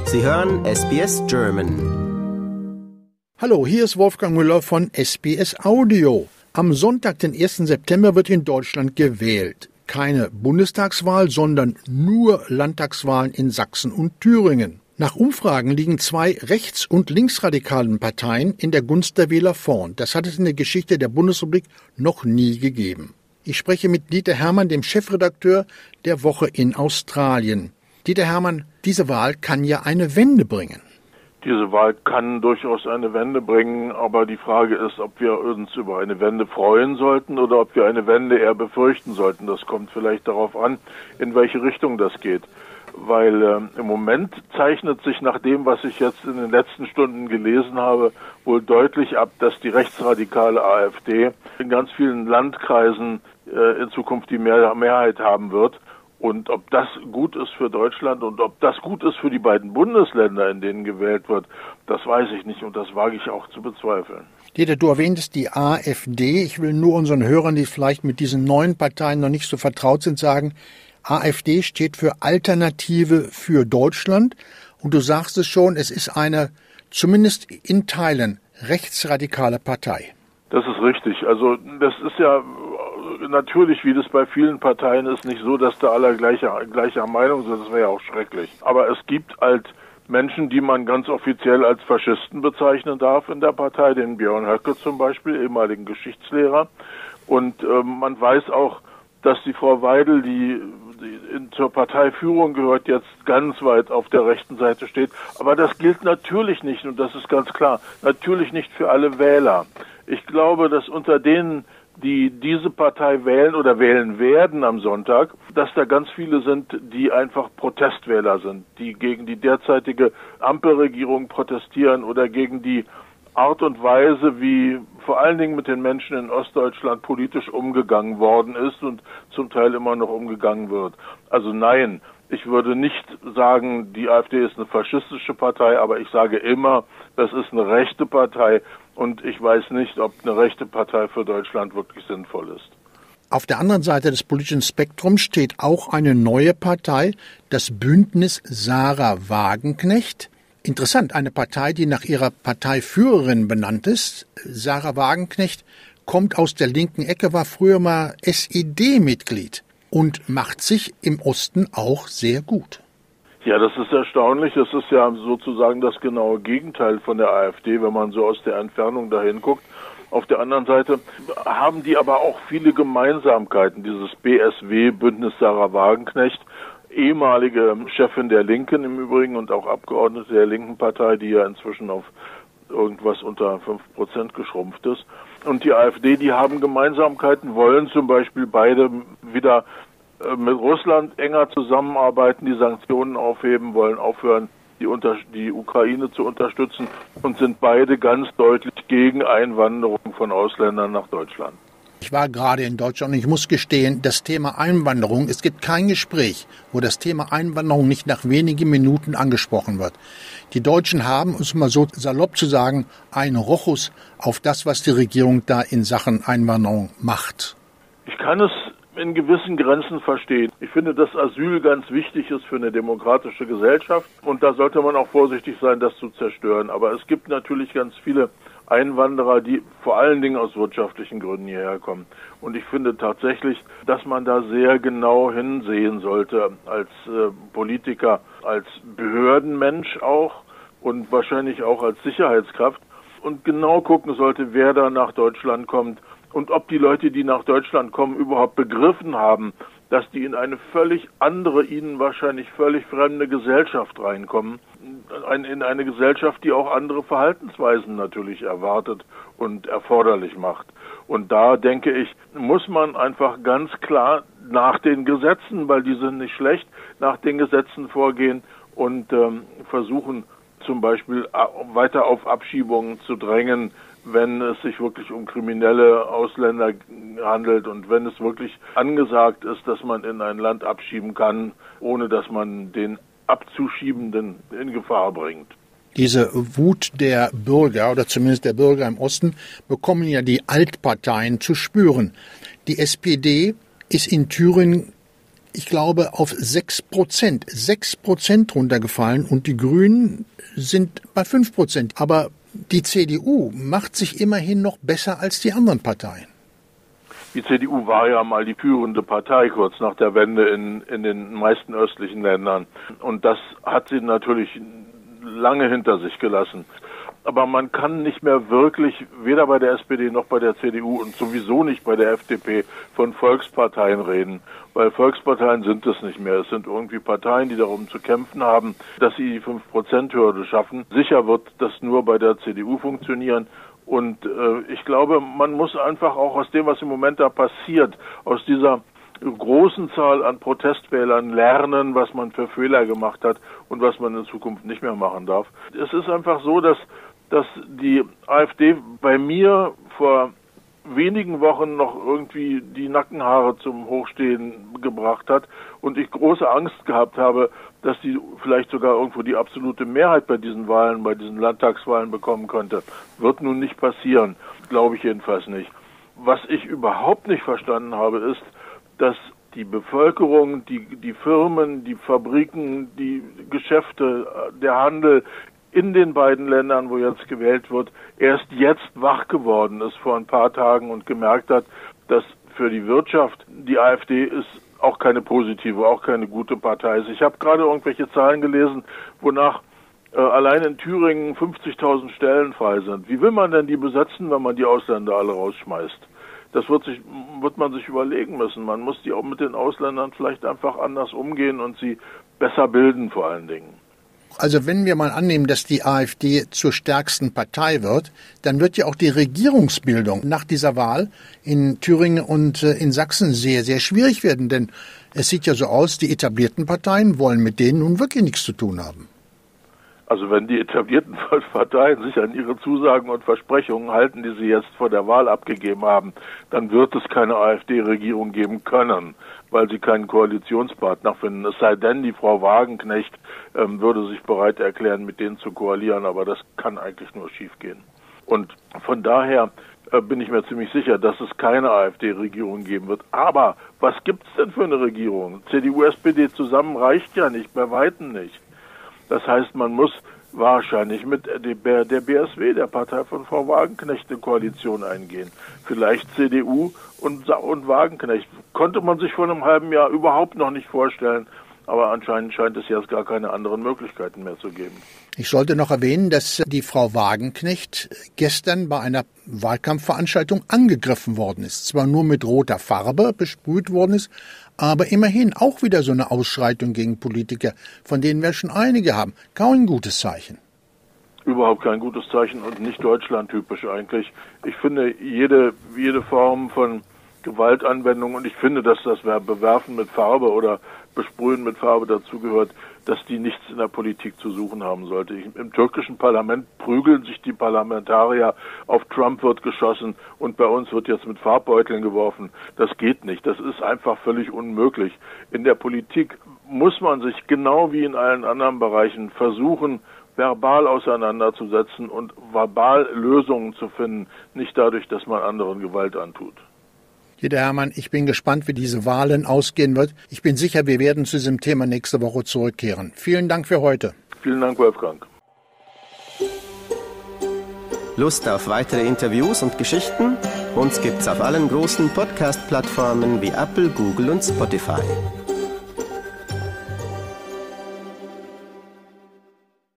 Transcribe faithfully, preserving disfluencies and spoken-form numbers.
Sie hören S B S German. Hallo, hier ist Wolfgang Müller von S B S Audio. Am Sonntag, den ersten September, wird in Deutschland gewählt. Keine Bundestagswahl, sondern nur Landtagswahlen in Sachsen und Thüringen. Nach Umfragen liegen zwei rechts- und linksradikalen Parteien in der Gunst der Wähler vorn. Das hat es in der Geschichte der Bundesrepublik noch nie gegeben. Ich spreche mit Dieter Hermann, dem Chefredakteur der Woche in Australien. Dieter Hermann, diese Wahl kann ja eine Wende bringen. Diese Wahl kann durchaus eine Wende bringen, aber die Frage ist, ob wir uns über eine Wende freuen sollten oder ob wir eine Wende eher befürchten sollten. Das kommt vielleicht darauf an, in welche Richtung das geht. Weil äh, im Moment zeichnet sich nach dem, was ich jetzt in den letzten Stunden gelesen habe, wohl deutlich ab, dass die rechtsradikale AfD in ganz vielen Landkreisen äh, in Zukunft die Mehr- Mehrheit haben wird. Und ob das gut ist für Deutschland und ob das gut ist für die beiden Bundesländer, in denen gewählt wird, das weiß ich nicht und das wage ich auch zu bezweifeln. Dieter, du erwähntest die AfD. Ich will nur unseren Hörern, die vielleicht mit diesen neuen Parteien noch nicht so vertraut sind, sagen, AfD steht für Alternative für Deutschland. Und du sagst es schon, es ist eine, zumindest in Teilen, rechtsradikale Partei. Das ist richtig. Also das ist ja natürlich, wie das bei vielen Parteien ist, nicht so, dass da alle gleicher, gleicher Meinung sind. Das wäre ja auch schrecklich. Aber es gibt halt Menschen, die man ganz offiziell als Faschisten bezeichnen darf in der Partei, den Björn Höcke zum Beispiel, ehemaligen Geschichtslehrer. Und äh, man weiß auch, dass die Frau Weidel, die, die in, zur Parteiführung gehört, jetzt ganz weit auf der rechten Seite steht. Aber das gilt natürlich nicht, und das ist ganz klar, natürlich nicht für alle Wähler. Ich glaube, dass unter denen, die diese Partei wählen oder wählen werden am Sonntag, dass da ganz viele sind, die einfach Protestwähler sind, die gegen die derzeitige Ampelregierung protestieren oder gegen die Art und Weise, wie vor allen Dingen mit den Menschen in Ostdeutschland politisch umgegangen worden ist und zum Teil immer noch umgegangen wird. Also nein, ich würde nicht sagen, die AfD ist eine faschistische Partei, aber ich sage immer, das ist eine rechte Partei und ich weiß nicht, ob eine rechte Partei für Deutschland wirklich sinnvoll ist. Auf der anderen Seite des politischen Spektrums steht auch eine neue Partei, das Bündnis Sarah Wagenknecht. Interessant, eine Partei, die nach ihrer Parteiführerin benannt ist. Sarah Wagenknecht kommt aus der linken Ecke, war früher mal S E D-Mitglied und macht sich im Osten auch sehr gut. Ja, das ist erstaunlich. Das ist ja sozusagen das genaue Gegenteil von der AfD, wenn man so aus der Entfernung dahin guckt. Auf der anderen Seite haben die aber auch viele Gemeinsamkeiten. Dieses B S W, Bündnis Sarah Wagenknecht, ehemalige Chefin der Linken im Übrigen und auch Abgeordnete der linken Partei, die ja inzwischen auf irgendwas unter fünf Prozent geschrumpft ist. Und die AfD, die haben Gemeinsamkeiten, wollen zum Beispiel beide wieder mit Russland enger zusammenarbeiten, die Sanktionen aufheben, wollen aufhören, die, unter, die Ukraine zu unterstützen und sind beide ganz deutlich gegen Einwanderung von Ausländern nach Deutschland. Ich war gerade in Deutschland und ich muss gestehen, das Thema Einwanderung, es gibt kein Gespräch, wo das Thema Einwanderung nicht nach wenigen Minuten angesprochen wird. Die Deutschen haben, um es mal so salopp zu sagen, einen Rochus auf das, was die Regierung da in Sachen Einwanderung macht. Ich kann es in gewissen Grenzen verstehen. Ich finde, dass Asyl ganz wichtig ist für eine demokratische Gesellschaft und da sollte man auch vorsichtig sein, das zu zerstören. Aber es gibt natürlich ganz viele Einwanderer, die vor allen Dingen aus wirtschaftlichen Gründen hierher kommen. Und ich finde tatsächlich, dass man da sehr genau hinsehen sollte als äh, Politiker, als Behördenmensch auch und wahrscheinlich auch als Sicherheitskraft und genau gucken sollte, wer da nach Deutschland kommt und ob die Leute, die nach Deutschland kommen, überhaupt begriffen haben, dass die in eine völlig andere, ihnen wahrscheinlich völlig fremde Gesellschaft reinkommen. In eine Gesellschaft, die auch andere Verhaltensweisen natürlich erwartet und erforderlich macht. Und da, denke ich, muss man einfach ganz klar nach den Gesetzen, weil die sind nicht schlecht, nach den Gesetzen vorgehen und ähm, versuchen zum Beispiel weiter auf Abschiebungen zu drängen, wenn es sich wirklich um kriminelle Ausländer handelt und wenn es wirklich angesagt ist, dass man in ein Land abschieben kann, ohne dass man den Abzuschiebenden in Gefahr bringt. Diese Wut der Bürger oder zumindest der Bürger im Osten bekommen ja die Altparteien zu spüren. Die S P D ist in Thüringen ich glaube, auf sechs Prozent. sechs Prozent runtergefallen und die Grünen sind bei fünf Prozent. Aber die C D U macht sich immerhin noch besser als die anderen Parteien. Die C D U war ja mal die führende Partei kurz nach der Wende in, in den meisten östlichen Ländern. Und das hat sie natürlich lange hinter sich gelassen. Aber man kann nicht mehr wirklich, weder bei der S P D noch bei der C D U und sowieso nicht bei der F D P, von Volksparteien reden. Weil Volksparteien sind es nicht mehr. Es sind irgendwie Parteien, die darum zu kämpfen haben, dass sie die fünf Prozent Hürde schaffen. Sicher wird das nur bei der C D U funktionieren. Und äh, ich glaube, man muss einfach auch aus dem, was im Moment da passiert, aus dieser großen Zahl an Protestwählern lernen, was man für Fehler gemacht hat und was man in Zukunft nicht mehr machen darf. Es ist einfach so, dass, dass die AfD bei mir vor wenigen Wochen noch irgendwie die Nackenhaare zum Hochstehen gebracht hat und ich große Angst gehabt habe, dass die vielleicht sogar irgendwo die absolute Mehrheit bei diesen Wahlen, bei diesen Landtagswahlen bekommen könnte. Wird nun nicht passieren, glaube ich jedenfalls nicht. Was ich überhaupt nicht verstanden habe, ist, dass die Bevölkerung, die, die Firmen, die Fabriken, die Geschäfte, der Handel in den beiden Ländern, wo jetzt gewählt wird, erst jetzt wach geworden ist vor ein paar Tagen und gemerkt hat, dass für die Wirtschaft die AfD ist auch keine positive, auch keine gute Partei ist. Ich habe gerade irgendwelche Zahlen gelesen, wonach äh, allein in Thüringen fünfzigtausend Stellen frei sind. Wie will man denn die besetzen, wenn man die Ausländer alle rausschmeißt? Das wird sich, wird man sich überlegen müssen. Man muss die auch mit den Ausländern vielleicht einfach anders umgehen und sie besser bilden vor allen Dingen. Also wenn wir mal annehmen, dass die AfD zur stärksten Partei wird, dann wird ja auch die Regierungsbildung nach dieser Wahl in Thüringen und in Sachsen sehr, sehr schwierig werden. Denn es sieht ja so aus, die etablierten Parteien wollen mit denen nun wirklich nichts zu tun haben. Also wenn die etablierten Parteien sich an ihre Zusagen und Versprechungen halten, die sie jetzt vor der Wahl abgegeben haben, dann wird es keine AfD-Regierung geben können, weil sie keinen Koalitionspartner finden. Es sei denn, die Frau Wagenknecht ähm, würde sich bereit erklären, mit denen zu koalieren, aber das kann eigentlich nur schiefgehen. Und von daher äh, bin ich mir ziemlich sicher, dass es keine AfD-Regierung geben wird. Aber was gibt's denn für eine Regierung? C D U, S P D zusammen reicht ja nicht, bei Weitem nicht. Das heißt, man muss wahrscheinlich mit der B S W, der Partei von Frau Wagenknecht, eine Koalition eingehen. Vielleicht C D U und, und Wagenknecht. Konnte man sich vor einem halben Jahr überhaupt noch nicht vorstellen, aber anscheinend scheint es jetzt gar keine anderen Möglichkeiten mehr zu geben. Ich sollte noch erwähnen, dass die Frau Wagenknecht gestern bei einer Wahlkampfveranstaltung angegriffen worden ist. Zwar nur mit roter Farbe besprüht worden ist, aber immerhin auch wieder so eine Ausschreitung gegen Politiker, von denen wir schon einige haben. Kaum ein gutes Zeichen. Überhaupt kein gutes Zeichen und nicht deutschlandtypisch eigentlich. Ich finde, jede, jede Form von Gewaltanwendung, und ich finde, dass das Bewerfen mit Farbe oder Besprühen mit Farbe dazugehört, dass die nichts in der Politik zu suchen haben sollte. Ich, im türkischen Parlament prügeln sich die Parlamentarier, auf Trump wird geschossen und bei uns wird jetzt mit Farbbeuteln geworfen. Das geht nicht. Das ist einfach völlig unmöglich. In der Politik muss man sich genau wie in allen anderen Bereichen versuchen, verbal auseinanderzusetzen und verbal Lösungen zu finden, nicht dadurch, dass man anderen Gewalt antut. Jeder Hermann, ich bin gespannt, wie diese Wahlen ausgehen wird. Ich bin sicher, wir werden zu diesem Thema nächste Woche zurückkehren. Vielen Dank für heute. Vielen Dank, Wolfgang. Lust auf weitere Interviews und Geschichten? Uns gibt's auf allen großen Podcast-Plattformen wie Apple, Google und Spotify.